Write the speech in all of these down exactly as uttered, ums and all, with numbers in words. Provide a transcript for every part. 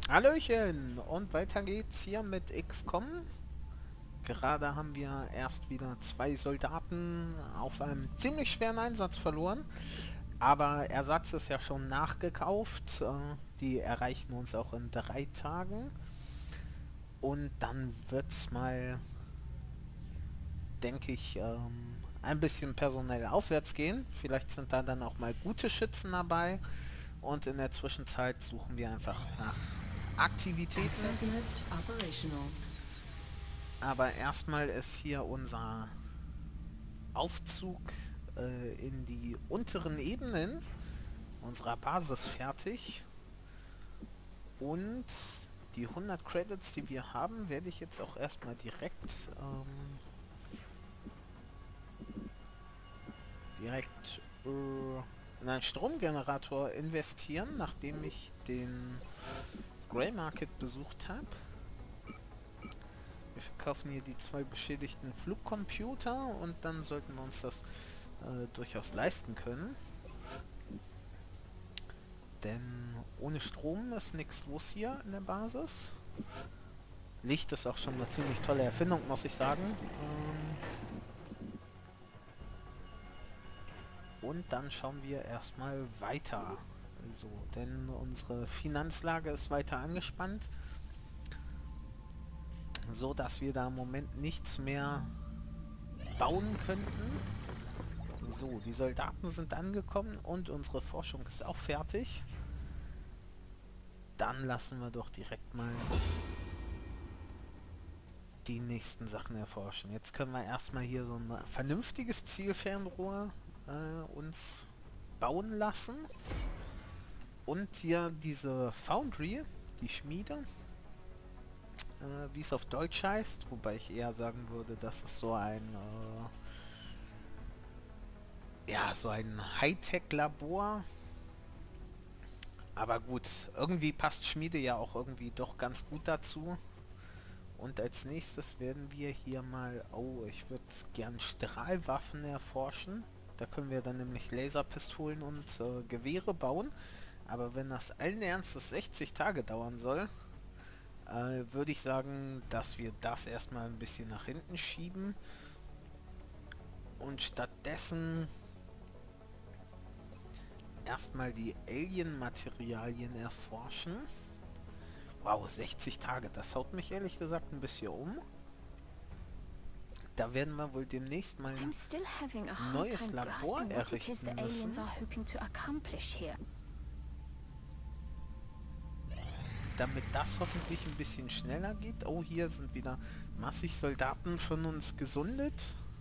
Hallöchen! Und weiter geht's hier mit X COM. Gerade haben wir erst wieder zwei Soldaten auf einem ziemlich schweren Einsatz verloren. Aber Ersatz ist ja schon nachgekauft. Äh, Die erreichen uns auch in drei Tagen. Und dann wird's mal, denke ich, ähm, ein bisschen personell aufwärts gehen. Vielleicht sind da dann auch mal gute Schützen dabei. Und in der Zwischenzeit suchen wir einfach nach Aktivitäten. Aber erstmal ist hier unser Aufzug äh, in die unteren Ebenen unserer Basis fertig. Und die hundert Credits, die wir haben, werde ich jetzt auch erstmal direkt ähm, direkt äh, in einen Stromgenerator investieren, nachdem ich den Grey Market besucht habe. Wir verkaufen hier die zwei beschädigten Flugcomputer und dann sollten wir uns das äh, durchaus leisten können. Denn ohne Strom ist nichts los hier in der Basis. Licht ist auch schon eine ziemlich tolle Erfindung, muss ich sagen. Ähm und dann schauen wir erstmal weiter. So, denn unsere Finanzlage ist weiter angespannt, so dass wir da im Moment nichts mehr bauen könnten. So, die Soldaten sind angekommen und unsere Forschung ist auch fertig. Dann lassen wir doch direkt mal die nächsten Sachen erforschen. Jetzt können wir erstmal hier so ein vernünftiges Zielfernrohr äh, uns bauen lassen. Und hier diese Foundry, die Schmiede, äh, wie es auf Deutsch heißt, wobei ich eher sagen würde, das ist so ein äh, ja, so ein Hightech-Labor. Aber gut, irgendwie passt Schmiede ja auch irgendwie doch ganz gut dazu. Und als nächstes werden wir hier mal... Oh, ich würde gern Strahlwaffen erforschen. Da können wir dann nämlich Laserpistolen und äh, Gewehre bauen. Aber wenn das allen Ernstes sechzig Tage dauern soll, äh, würde ich sagen, dass wir das erstmal ein bisschen nach hinten schieben. Und stattdessen erstmal die Alien-Materialien erforschen. Wow, sechzig Tage, das haut mich ehrlich gesagt ein bisschen um. Da werden wir wohl demnächst mal ein neues Labor errichten müssen. Damit das hoffentlich ein bisschen schneller geht. Oh, hier sind wieder massig Soldaten von uns gesundet.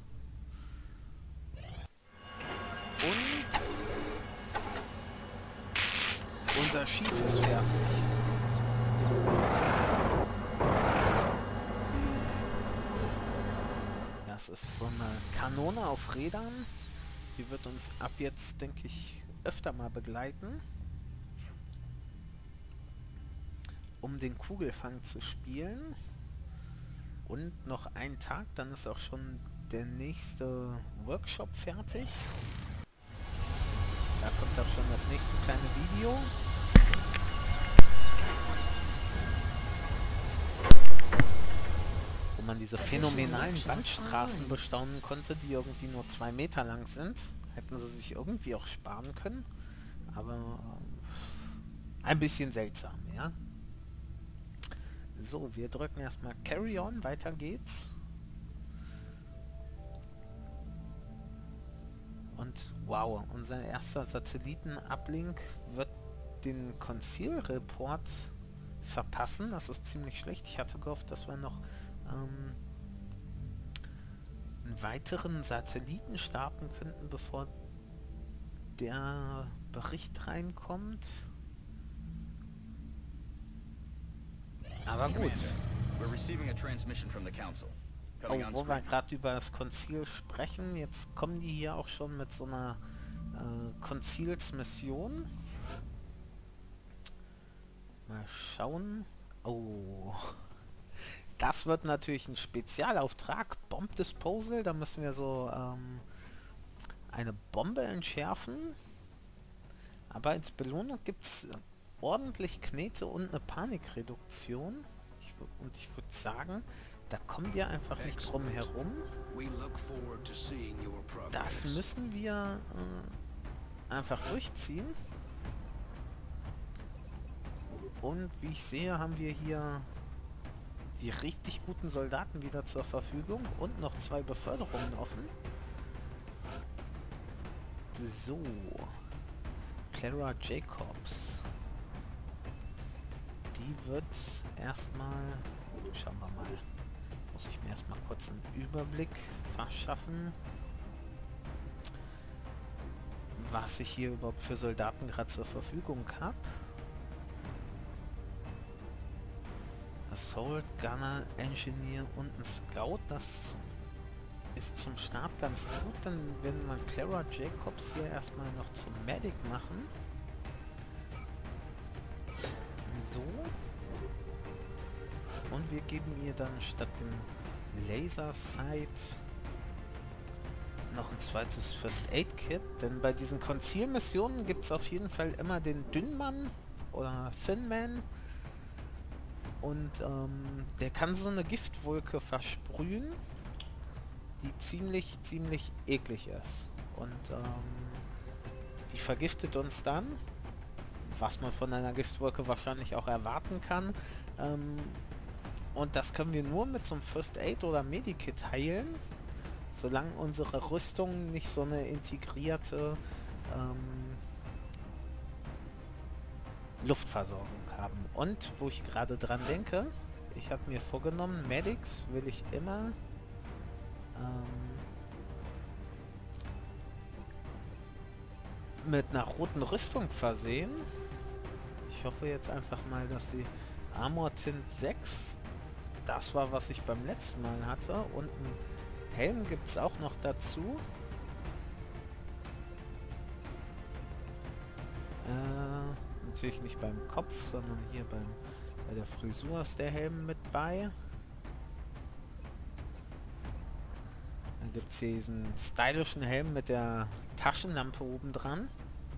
Und unser Schiff ist fertig. Das ist so eine Kanone auf Rädern. Die wird uns ab jetzt, denke ich, öfter mal begleiten, um den Kugelfang zu spielen. Und noch einen Tag, dann ist auch schon der nächste Workshop fertig. Da kommt auch schon das nächste kleine Video. Wo man diese phänomenalen Bandstraßen bestaunen konnte, die irgendwie nur zwei Meter lang sind. Hätten sie sich irgendwie auch sparen können. Aber ein bisschen seltsam, ja. So, wir drücken erstmal Carry On, weiter geht's. Und wow, unser erster Satellitenablink wird den Conceal-Report verpassen. Das ist ziemlich schlecht. Ich hatte gehofft, dass wir noch ähm, einen weiteren Satelliten starten könnten, bevor der Bericht reinkommt. Aber gut. Oh, wo wir gerade über das Conceal sprechen, jetzt kommen die hier auch schon mit so einer äh, Conceals-Mission. Mal schauen. Oh. Das wird natürlich ein Spezialauftrag. Bomb Disposal. Da müssen wir so ähm, eine Bombe entschärfen. Aber als Belohnung gibt es ordentlich Knete und eine Panikreduktion. Ich, und ich würde sagen, da kommen wir einfach nicht drum herum. Das müssen wir äh, einfach durchziehen. Und wie ich sehe, haben wir hier die richtig guten Soldaten wieder zur Verfügung und noch zwei Beförderungen offen. So. Clara Jacobs. Die wird erstmal... Schauen wir mal. Muss ich mir erstmal kurz einen Überblick verschaffen, was ich hier überhaupt für Soldaten gerade zur Verfügung habe. Assault, Gunner, Engineer und ein Scout, das ist zum Start ganz gut. Dann werden wir Clara Jacobs hier erstmal noch zum Medic machen. So. Und wir geben ihr dann statt dem Laser Sight noch ein zweites First Aid Kit. Denn bei diesen Konzilmissionen gibt es auf jeden Fall immer den Dünnmann oder Thin Man. Und ähm, der kann so eine Giftwolke versprühen, die ziemlich, ziemlich eklig ist. Und ähm, die vergiftet uns dann, was man von einer Giftwolke wahrscheinlich auch erwarten kann. Ähm, und das können wir nur mit so einem First Aid oder Medikit heilen, solange unsere Rüstungen nicht so eine integrierte ähm, Luftversorgung haben. Und wo ich gerade dran denke, ich habe mir vorgenommen, Medics will ich immer ähm, mit einer roten Rüstung versehen. Ich hoffe jetzt einfach mal, dass sie Armor Tint sechs, das war, was ich beim letzten Mal hatte. Und einen Helm gibt es auch noch dazu. Äh, natürlich nicht beim Kopf, sondern hier beim, bei der Frisur ist der Helm mit bei. Dann gibt es hier diesen stylischen Helm mit der Taschenlampe oben dran.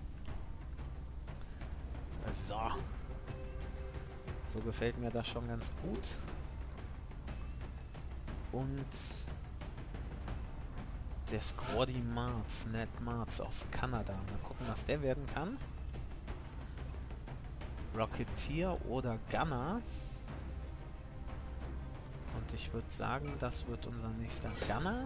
So. So gefällt mir das schon ganz gut. Und der Squaddy Marz, Ned Marz aus Kanada. Mal gucken, was der werden kann. Rocketeer oder Gunner. Und ich würde sagen, das wird unser nächster Gunner.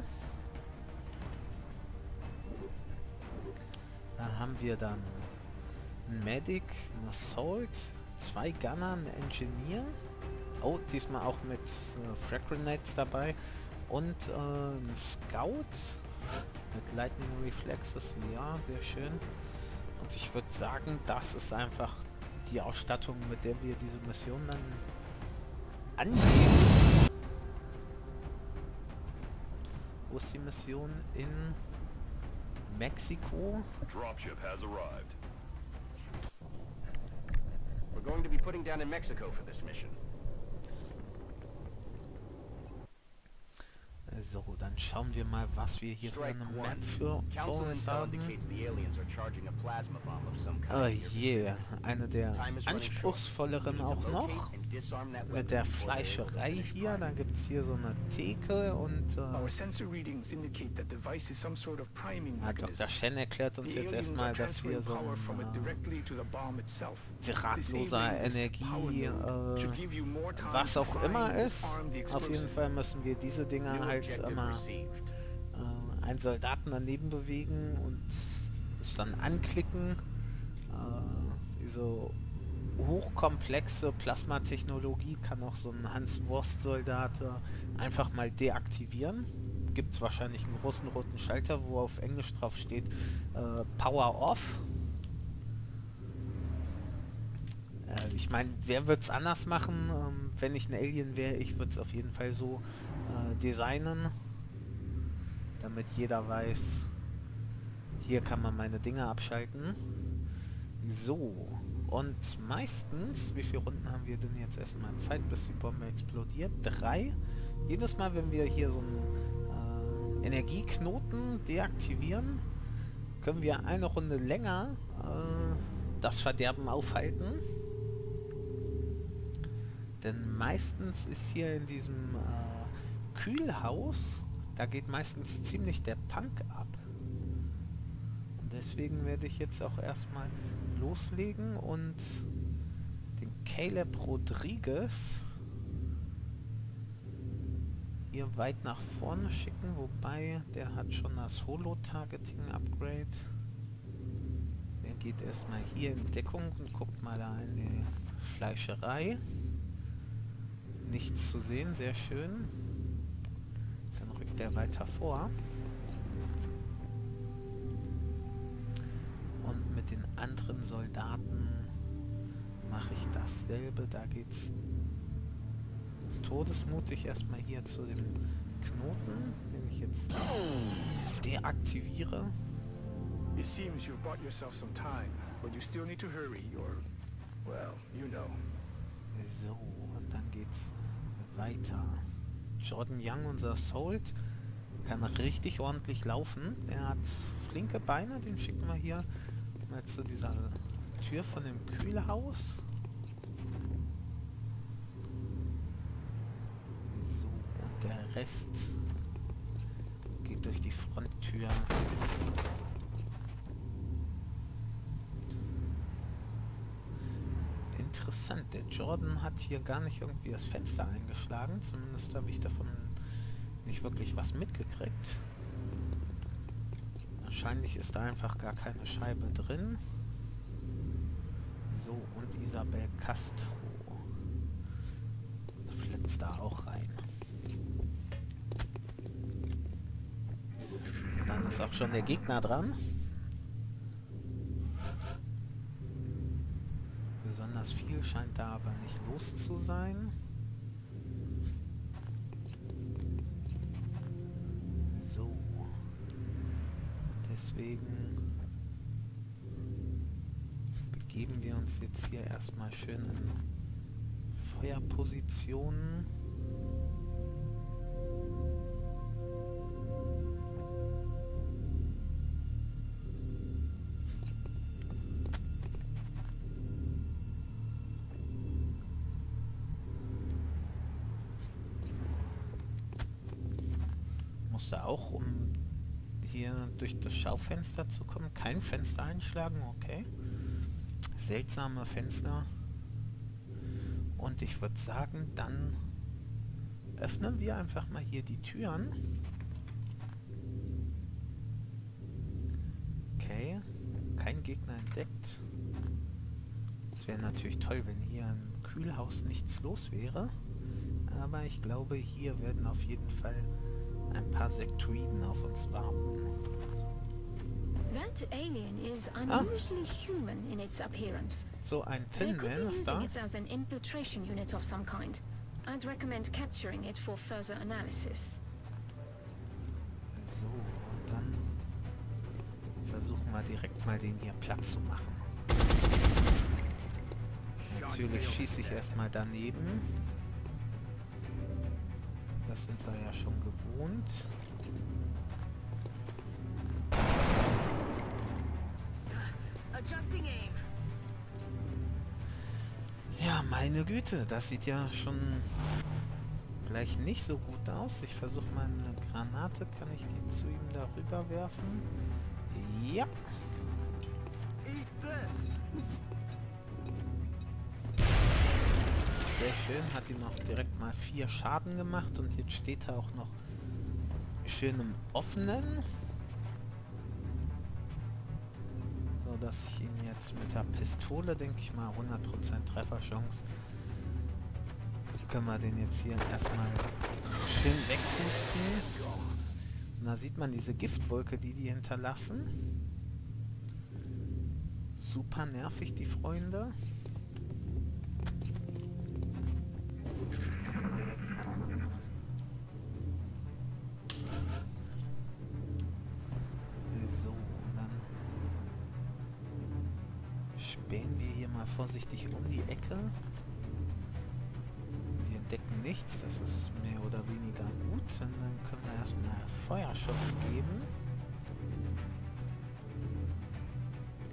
Da haben wir dann einen Medic, einen Assault, zwei Gunner, einen Engineer. Oh, diesmal auch mit äh, Frag Grenades dabei. Und äh, einen Scout mit Lightning Reflexes. Ja, sehr schön. Und ich würde sagen, das ist einfach die Ausstattung, mit der wir diese Mission dann angehen. Wo ist die Mission? In Mexiko. Dropship has arrived. We're going to be putting down in Mexico for this mission. So, dann schauen wir mal, was wir hier für eine Map für, für uns haben. Oh je, eine der anspruchsvolleren auch noch. Mit der Fleischerei hier, dann gibt es hier so eine Theke und... Äh, ja, Doktor Shen erklärt uns jetzt erstmal, dass hier so ein äh, drahtloser Energie, äh, was auch immer ist. Auf jeden Fall müssen wir diese Dinger halt immer äh, einen Soldaten daneben bewegen und es dann anklicken. Äh, diese hochkomplexe Plasmatechnologie kann auch so ein Hans-Wurst-Soldat äh, einfach mal deaktivieren. Gibt es wahrscheinlich einen großen roten Schalter, wo auf Englisch drauf steht äh, Power Off. Äh, ich meine, wer wird es anders machen? Ähm, wenn ich ein Alien wäre, ich würde es auf jeden Fall so äh, designen, damit jeder weiß, hier kann man meine Dinge abschalten. So, und meistens, wie viele Runden haben wir denn jetzt erstmal Zeit, bis die Bombe explodiert? Drei. Jedes Mal, wenn wir hier so einen äh, Energieknoten deaktivieren, können wir eine Runde länger äh, das Verderben aufhalten. Denn meistens ist hier in diesem äh, Kühlhaus, da geht meistens ziemlich der Punk ab. Und deswegen werde ich jetzt auch erstmal loslegen und den Caleb Rodriguez hier weit nach vorne schicken, wobei der hat schon das Holo-Targeting-Upgrade. Der geht erstmal hier in Deckung und guckt mal da in die Fleischerei. Nichts zu sehen, sehr schön. Dann rückt er weiter vor. Und mit den anderen Soldaten mache ich dasselbe. Da geht's todesmutig erstmal hier zu dem Knoten, den ich jetzt deaktiviere. It seems you've bought yourself some time, but you still need to hurry or, well, you know. So, und dann geht's weiter. Jordan Young, unser Assault, kann richtig ordentlich laufen. Er hat flinke Beine, den schicken wir hier mal zu dieser Tür von dem Kühlhaus. So, und der Rest geht durch die Fronttür. Interessant, der Jordan hat hier gar nicht irgendwie das Fenster eingeschlagen. Zumindest habe ich davon nicht wirklich was mitgekriegt. Wahrscheinlich ist da einfach gar keine Scheibe drin. So, und Isabel Castro flitzt da auch rein. Und dann ist auch schon der Gegner dran. Besonders viel scheint da aber nicht los zu sein. So. Und deswegen begeben wir uns jetzt hier erstmal schön in Feuerpositionen. Musste auch, um hier durch das Schaufenster zu kommen, kein Fenster einschlagen, okay. Seltsame Fenster. Und ich würde sagen, dann öffnen wir einfach mal hier die Türen. Okay, kein Gegner entdeckt. Es wäre natürlich toll, wenn hier im Kühlhaus nichts los wäre. Aber ich glaube, hier werden auf jeden Fall ein paar Sektoiden auf uns warten. That alien is unusually ah. human in its appearance. So ein Thin-Man ist da. It as an infiltration unit of some kind. I'd recommend capturing it for further analysis. So, und dann versuchen wir direkt mal den hier platt zu machen. Natürlich schieße ich erstmal daneben. Das sind wir ja schon gewohnt. Ja, meine Güte, das sieht ja schon gleich nicht so gut aus. Ich versuche mal eine Granate, kann ich die zu ihm darüber werfen? Ja. Sehr schön, hat ihm auch direkt mal vier Schaden gemacht und jetzt steht er auch noch schön im Offenen. So, dass ich ihn jetzt mit der Pistole, denke ich mal, hundert Prozent Trefferchance, können wir den jetzt hier erstmal schön wegpusten. Und da sieht man diese Giftwolke, die die hinterlassen. Super nervig, die Freunde. Spähen wir hier mal vorsichtig um die Ecke. Wir entdecken nichts, das ist mehr oder weniger gut. Und dann können wir erstmal Feuerschutz geben.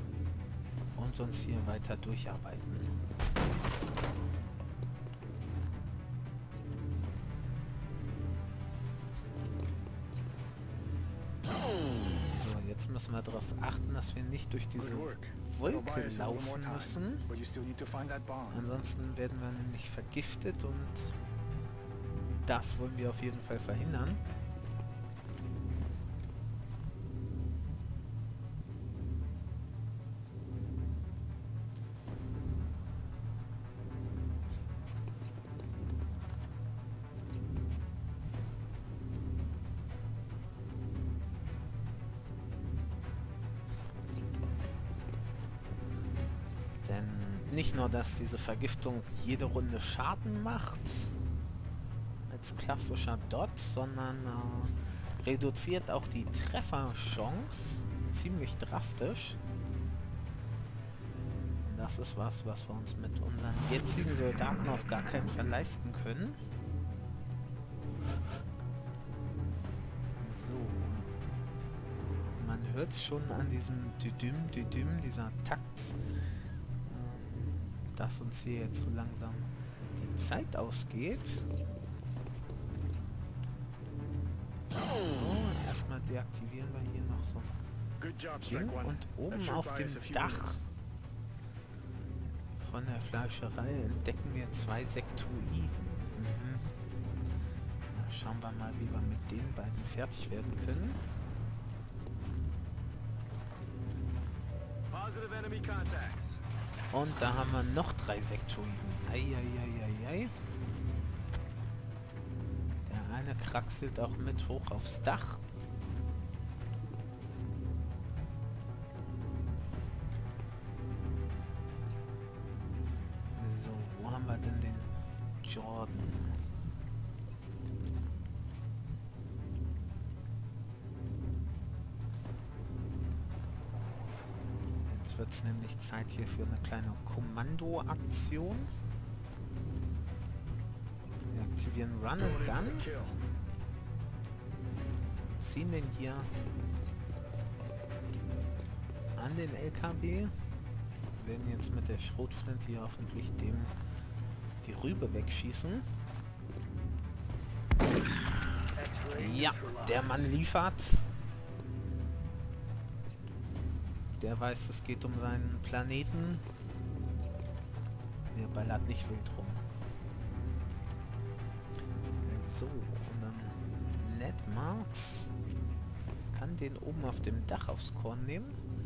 Und uns hier weiter durcharbeiten. müssen wir darauf achten, dass wir nicht durch diese Wolke laufen müssen. Ansonsten werden wir nämlich vergiftet und das wollen wir auf jeden Fall verhindern. Denn nicht nur, dass diese Vergiftung jede Runde Schaden macht, als klassischer Dot, sondern äh, reduziert auch die Trefferchance ziemlich drastisch. Und das ist was, was wir uns mit unseren jetzigen Soldaten auf gar keinen Fall leisten können. So. Man hört schon an diesem Düdüm, Düdüm, dieser Takt, dass uns hier jetzt so langsam die Zeit ausgeht. So, erstmal deaktivieren wir hier noch so ein Ding. Und oben auf dem Dach von der Fleischerei entdecken wir zwei Sektoiden. Mhm. Na, schauen wir mal, wie wir mit den beiden fertig werden können. Positive enemy contacts. Und da haben wir noch drei Sektoiden. Eieieiei. Der eine kraxelt auch mit hoch aufs Dach. So, wo haben wir denn den Jordan? Jetzt wird es nämlich Zeit hier für eine kleine Kommandoaktion. Wir aktivieren Run and Gun. Ziehen den hier an den L K W. Wir werden jetzt mit der Schrotflinte hier hoffentlich dem die Rübe wegschießen. Ja, der Mann liefert. Der weiß, es geht um seinen Planeten. Der ballert nicht wild rum. So, und dann Netmarks kann den oben auf dem Dach aufs Korn nehmen.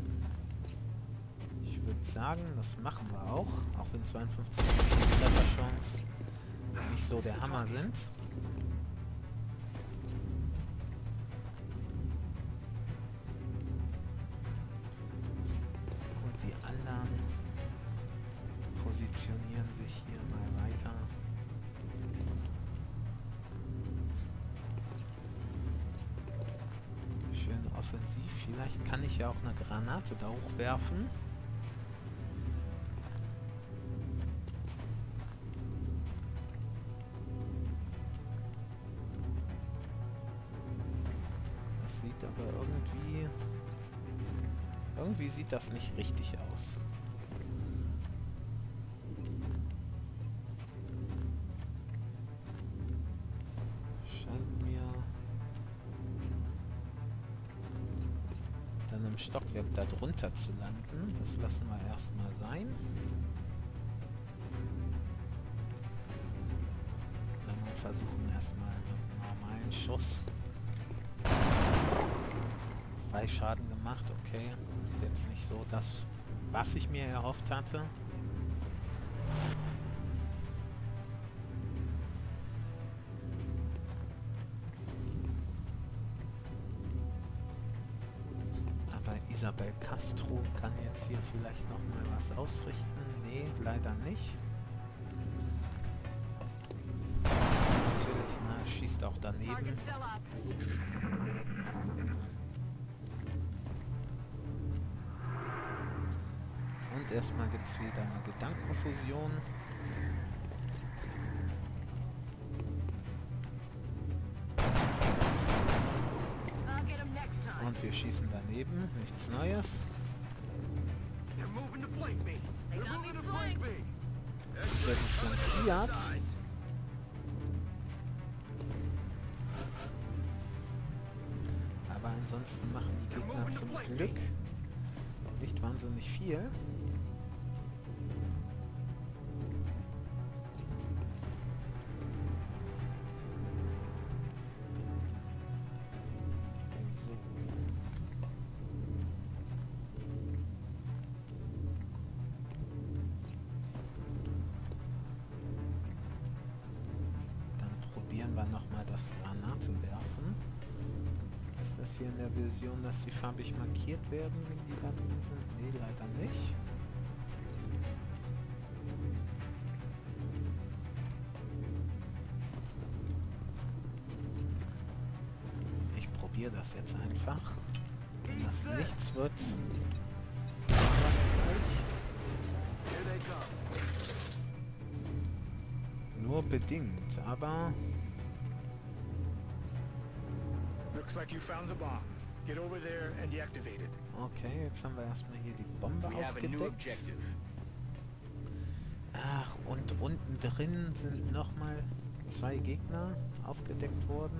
Ich würde sagen, das machen wir auch. Auch wenn zweiundfünfzig Prozent Trefferchance nicht so der Hammer sind. Positionieren sich hier mal weiter. Schön offensiv. Vielleicht kann ich ja auch eine Granate da hochwerfen. Das sieht aber irgendwie... Irgendwie sieht das nicht richtig aus. Im Stockwerk da drunter zu landen. Das lassen wir erstmal sein. Dann mal versuchen erstmal mit einem normalen Schuss. Zwei Schaden gemacht, okay. Ist jetzt nicht so das, was ich mir erhofft hatte. Isabel Castro kann jetzt hier vielleicht noch mal was ausrichten. Nee, leider nicht. Ist natürlich, na, schießt auch daneben. Und erstmal gibt es wieder eine Gedankenfusion. Und wir schießen daneben, nichts Neues. Wir werden flankiert. Aber Ansonsten machen die Gegner zum Glück nicht wahnsinnig viel. So. Dann probieren wir nochmal das Granate werfen. Ist das hier in der Version, dass sie farbig markiert werden, wenn die da drin sind? Nee, leider nicht. Ich probiere das jetzt einfach. Wenn das nichts wird, was gleich. Nur bedingt, aber... Looks like you found the bomb. Get over there and deactivate it. Okay, jetzt haben wir erstmal hier die Bombe We have a new aufgedeckt. objective. Ach, und unten drin sind nochmal zwei Gegner aufgedeckt worden.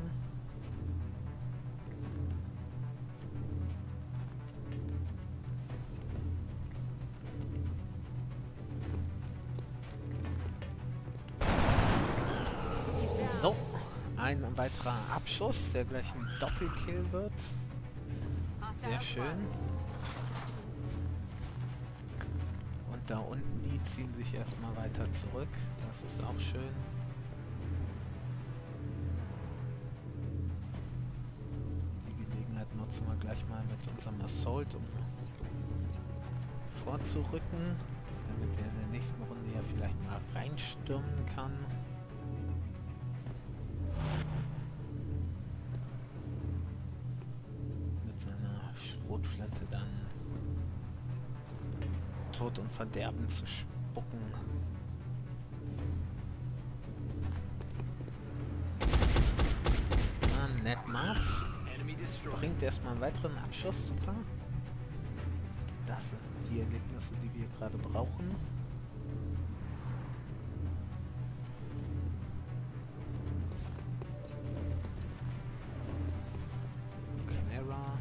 So, ein weiterer Abschuss, der gleich ein Doppelkill wird. Sehr schön. Und da unten, die ziehen sich erstmal weiter zurück. Das ist auch schön. Die Gelegenheit nutzen wir gleich mal mit unserem Assault, um vorzurücken, damit er in der nächsten Runde ja vielleicht mal reinstürmen kann. Mit seiner Schrotflinte dann Tod und Verderben zu spucken. Ah, Ned Marz bringt erstmal einen weiteren Abschuss, super. Das sind die Erlebnisse, die wir gerade brauchen. Clara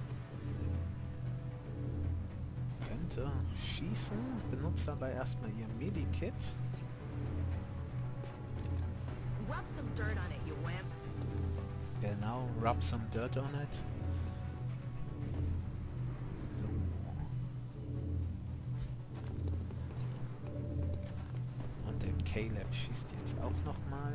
könnte schießen, benutzt aber erstmal ihr Medikit. Rub some dirt on it, you wimp. Genau, rub some dirt on it. So. Und der Caleb schießt jetzt auch nochmal.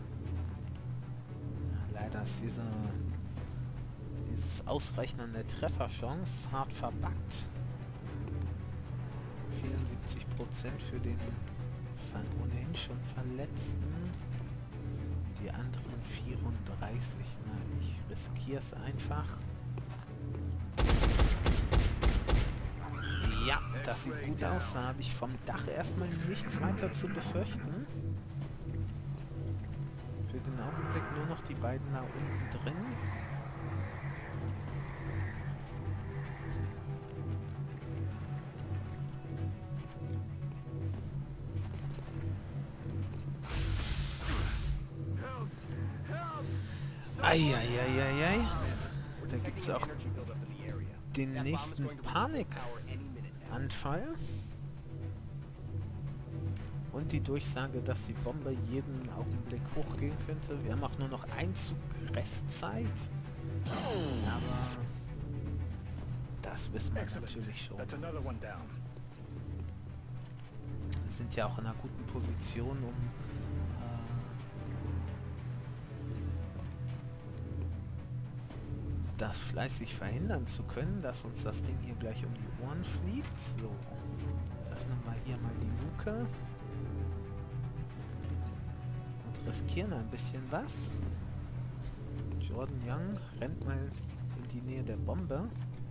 Ja, leider ist diese, dieses Ausrechnen an der Trefferchance hart verbuggt. vierundsiebzig Prozent für den ohnehin schon Verletzten. Die anderen vierunddreißig. Na, ich riskiere es einfach. Ja, das sieht gut aus. Da habe ich vom Dach erstmal nichts weiter zu befürchten. Für den Augenblick nur noch die beiden da unten drin. Eieieiei. Da gibt es auch den nächsten Panikanfall. Und die Durchsage, dass die Bombe jeden Augenblick hochgehen könnte. Wir haben auch nur noch ein Zug Restzeit. Aber das wissen wir natürlich schon. That's another one down. Wir sind ja auch in einer guten Position, um das fleißig verhindern zu können, dass uns das Ding hier gleich um die Ohren fliegt. So, öffnen wir hier mal die Luke und riskieren ein bisschen was. Jordan Young rennt mal in die Nähe der Bombe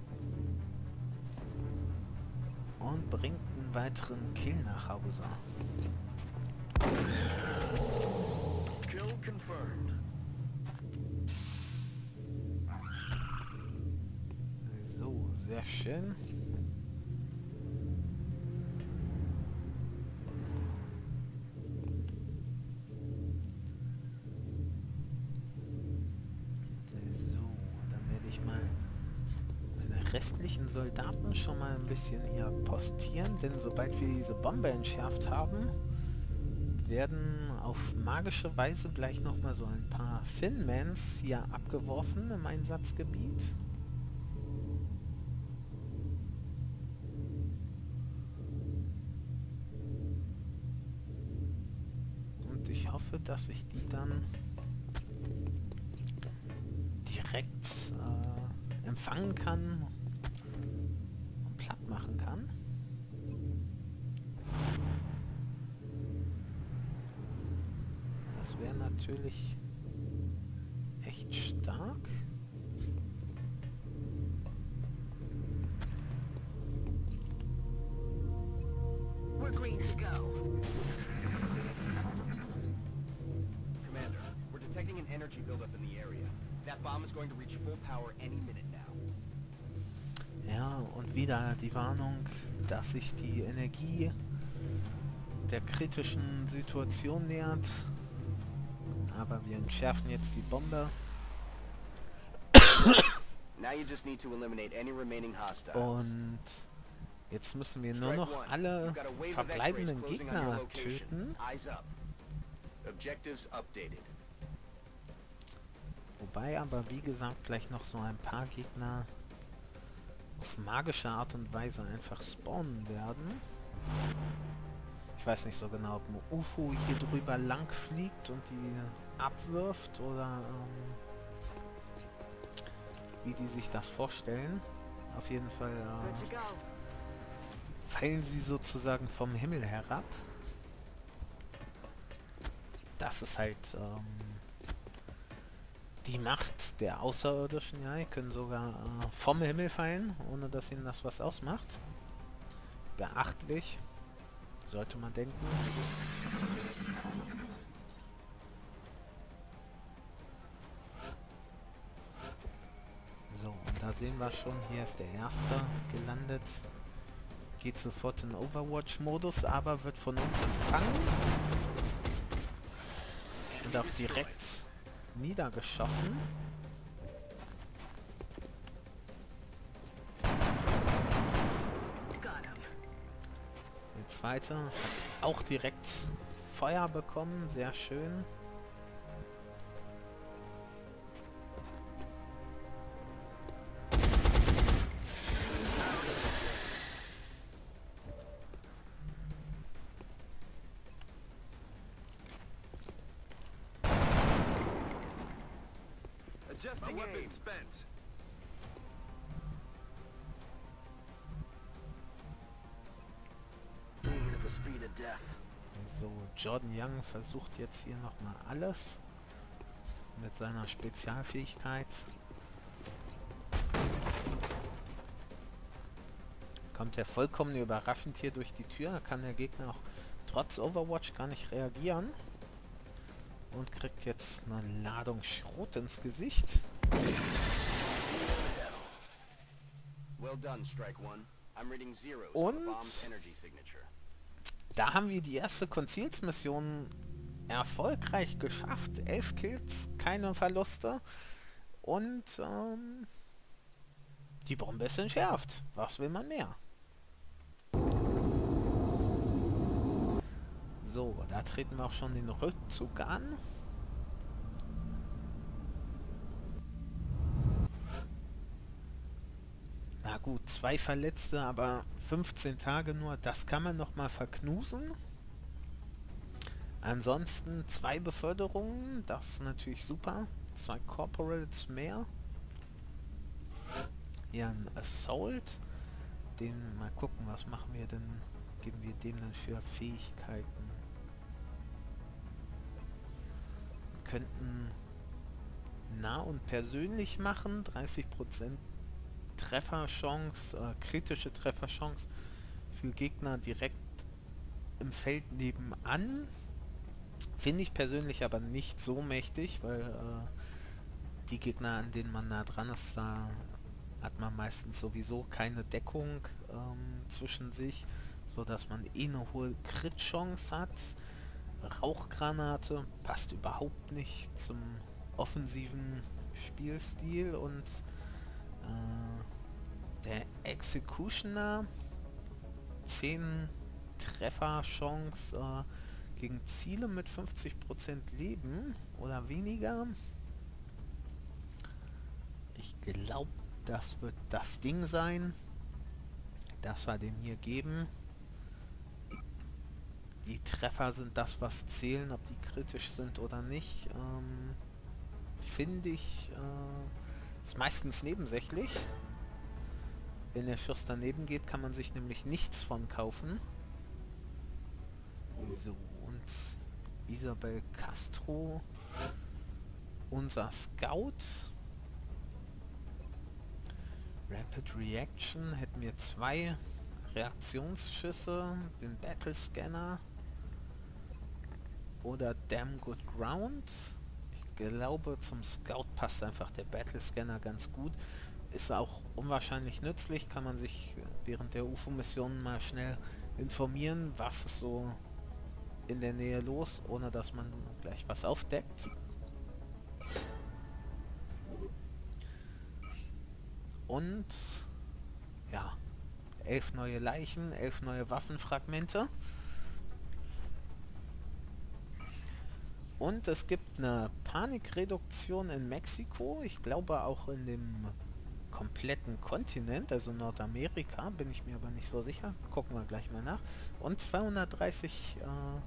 und bringt einen weiteren Kill nach Hause. Kill confirmed. So, sehr schön. So, dann werde ich mal restlichen Soldaten schon mal ein bisschen hier postieren, denn sobald wir diese Bombe entschärft haben, werden auf magische Weise gleich nochmal so ein paar Thinmans hier abgeworfen im Einsatzgebiet. Und ich hoffe, dass ich die dann direkt äh, empfangen kann und platt machen kann. Das wäre natürlich echt stark. We're green to go. Commander, we're detecting an energy buildup in the area. That bomb is going to reach full power any minute now. Ja, und wieder die Warnung, dass sich die Energie der kritischen Situation nähert. Aber wir entschärfen jetzt die Bombe. Now you just need to eliminate any remaining hostiles. Und jetzt müssen wir nur noch alle verbleibenden Gegner töten. Eyes up. Objectives updated. Wobei aber, wie gesagt, gleich noch so ein paar Gegner auf magische Art und Weise einfach spawnen werden. Ich weiß nicht so genau, ob ein U F O hier drüber lang fliegt und die abwirft oder ähm, wie die sich das vorstellen. Auf jeden Fall äh, fallen sie sozusagen vom Himmel herab. Das ist halt ähm, die Macht der Außerirdischen. Ja, die können sogar äh, vom Himmel fallen, ohne dass ihnen das was ausmacht. Beachtlich. Sollte man denken. So, und da sehen wir schon, hier ist der erste gelandet. Geht sofort in Overwatch-Modus, aber wird von uns empfangen. Und auch direkt niedergeschossen. Der zweite hat auch direkt Feuer bekommen, sehr schön. My weapon spent. The speed of death. So, Jordan Young versucht jetzt hier nochmal alles mit seiner Spezialfähigkeit. Kommt er vollkommen überraschend hier durch die Tür, kann der Gegner auch trotz Overwatch gar nicht reagieren. Und kriegt jetzt eine Ladung Schrot ins Gesicht. Well done, Strike One. I'm reading zeros Und on the bomb's energy signature. da haben wir die erste Konzilsmission erfolgreich geschafft. Elf Kills, keine Verluste. Und ähm, die Bombe ist entschärft. Was will man mehr? So, da treten wir auch schon den Rückzug an. Na gut, zwei Verletzte, aber fünfzehn Tage nur, das kann man noch mal verknusen. Ansonsten zwei Beförderungen, das ist natürlich super. Zwei Corporals mehr. Hier ein Assault. Den, mal gucken, was machen wir denn? Geben wir dem denn für Fähigkeiten? Wir könnten nah und persönlich machen, dreißig Prozent Trefferchance, äh, kritische Trefferchance für Gegner direkt im Feld nebenan. Finde ich persönlich aber nicht so mächtig, weil äh, die Gegner, an denen man nah dran ist, da hat man meistens sowieso keine Deckung ähm, zwischen sich, so dass man eh eine hohe Crit-Chance hat. Rauchgranate passt überhaupt nicht zum offensiven Spielstil und äh, Der Executioner, zehn Trefferchance äh, gegen Ziele mit fünfzig Prozent Leben oder weniger. Ich glaube, das wird das Ding sein, das wir dem hier geben. Die Treffer sind das, was zählen, ob die kritisch sind oder nicht. Ähm, Finde ich, äh, ist meistens nebensächlich. Wenn der Schuss daneben geht, kann man sich nämlich nichts von kaufen. So, und Isabel Castro, unser Scout. Rapid Reaction, hätten wir zwei Reaktionsschüsse, den Battle Scanner oder Damn Good Ground. Ich glaube, zum Scout passt einfach der Battle Scanner ganz gut. Ist auch unwahrscheinlich nützlich, kann man sich während der U F O-Mission mal schnell informieren, was ist so in der Nähe los, ohne dass man gleich was aufdeckt. Und ja, elf neue Leichen, elf neue Waffenfragmente. Und es gibt eine Panikreduktion in Mexiko, ich glaube auch in dem kompletten Kontinent, also Nordamerika, bin ich mir aber nicht so sicher. Gucken wir gleich mal nach. Und zweihundertdreißig äh,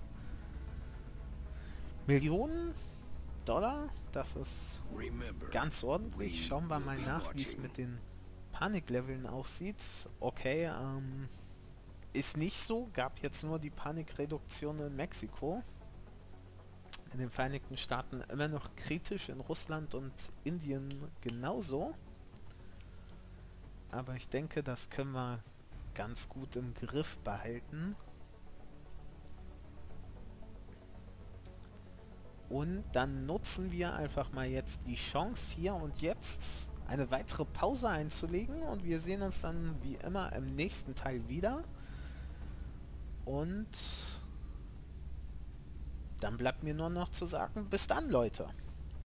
Millionen Dollar, das ist ganz ordentlich. Schauen wir mal nach, wie es mit den Panikleveln aussieht. Okay, ähm, ist nicht so, gab jetzt nur die Panikreduktion in Mexiko. In den Vereinigten Staaten immer noch kritisch, in Russland und Indien genauso. Aber ich denke, das können wir ganz gut im Griff behalten. Und dann nutzen wir einfach mal jetzt die Chance, hier und jetzt eine weitere Pause einzulegen. Und wir sehen uns dann wie immer im nächsten Teil wieder. Und dann bleibt mir nur noch zu sagen, bis dann, Leute.